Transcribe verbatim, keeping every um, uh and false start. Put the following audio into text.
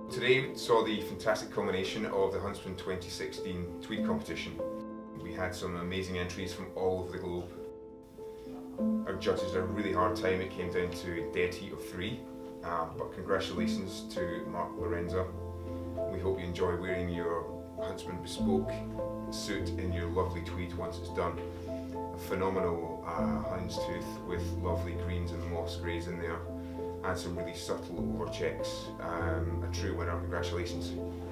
Today saw the fantastic culmination of the Huntsman twenty sixteen Tweed competition. We had some amazing entries from all over the globe. Our judges had a really hard time. It came down to a dead heat of three, um, but congratulations to Mark Lorenzen. We hope you enjoy wearing your Huntsman bespoke suit in your lovely tweed once it's done. A phenomenal uh, houndstooth with lovely greens and moss greys in there, and some really subtle overchecks. Um, a true winner, congratulations.